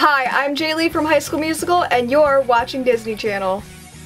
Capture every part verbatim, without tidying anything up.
Hi, I'm Jayleigh from High School Musical, and you're watching Disney Channel.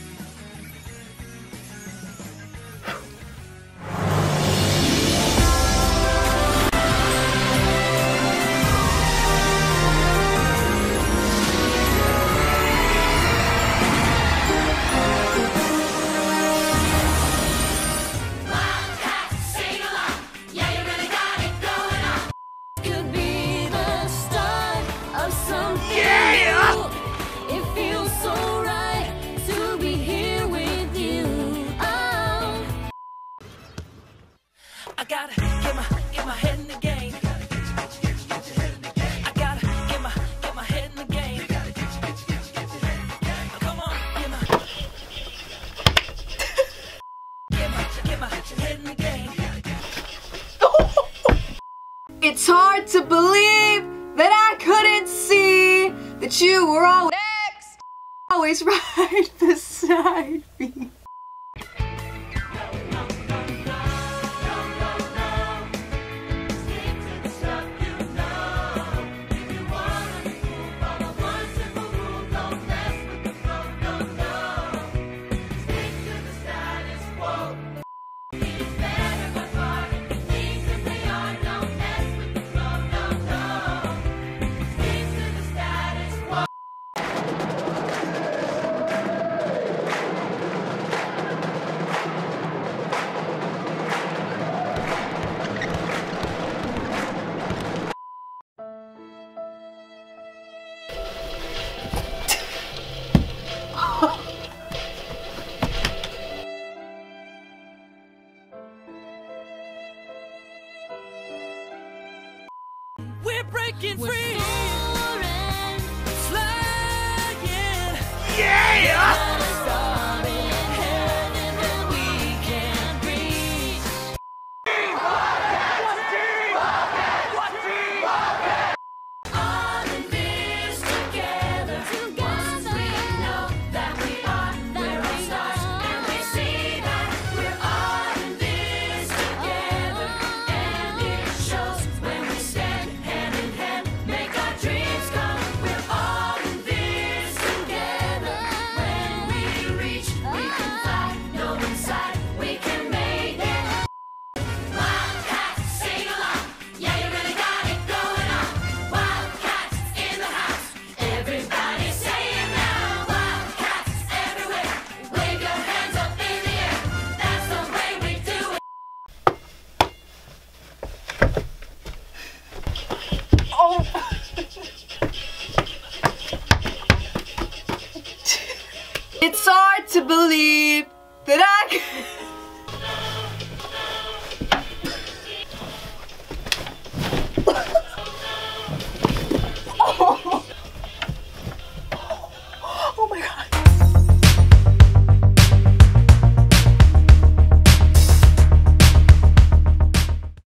I gotta get my get my head in the game. I gotta get my get my head in the game. Come on, get my get my get my head in the game. It's hard to believe that I couldn't see that you were always next, always right beside me. We're breaking free. We're soaring, flying. Yeah! It's hard to believe